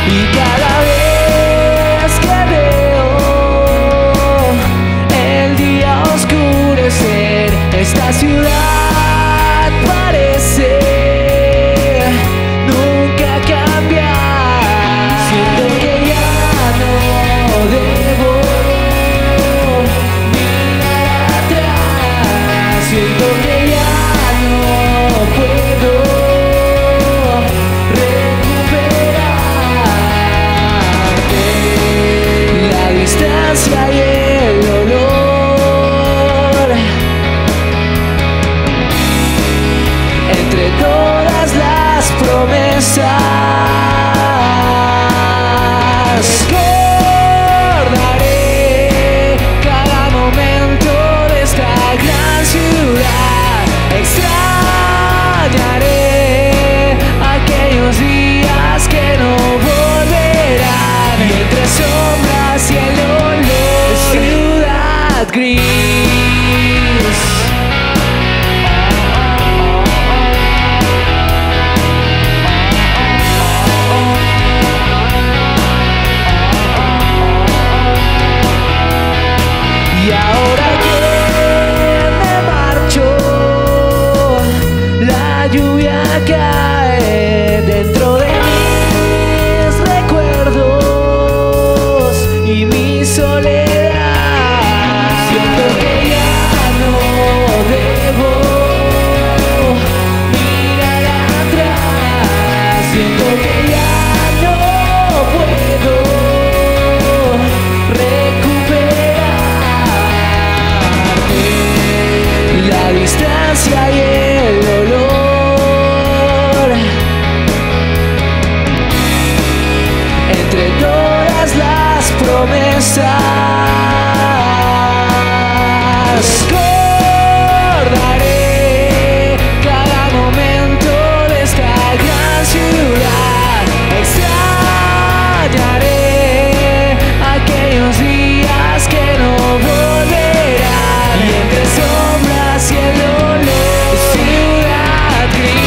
Y cada vez que veo el día oscurecer, esta ciudad parece nunca cambiar. Siento que ya no debo mirar atrás. Siento que ya no puedo recuperarte. La distancia y el dolor entre todas las promesas. Recordaré cada momento de esta gran ciudad. Extrañaré aquellos días que no volverán. Y entre sombras y el olor, ciudad gris. Y ahora que me marcho, la lluvia cae dentro de mis recuerdos y mi soledad. Siento que ya no debo mirar atrás. Siento que ya no puedo recuperarte. La distancia y el dolor entre todas las promesas. Recordaré cada momento de esta gran ciudad. Extrañaré aquellos días que no volverán. Y entre sombras y el olor, ciudad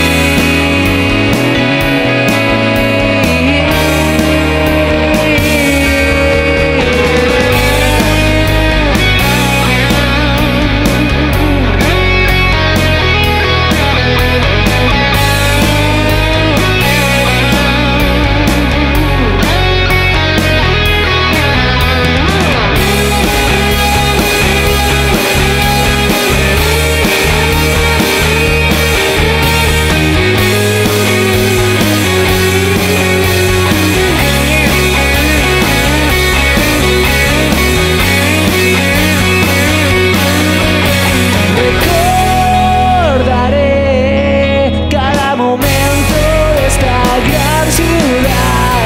Recordaré cada momento de esta gran ciudad.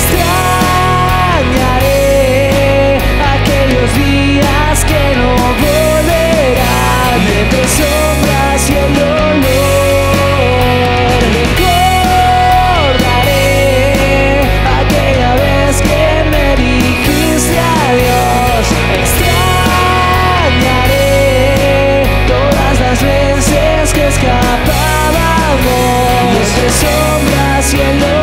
Extrañaré aquellos días que no volverán. Entre sombras y el dolor. Recordaré aquella vez que me dijiste adiós. Extrañaré todas las veces que escapábamos. Y entre sombras y el dolor.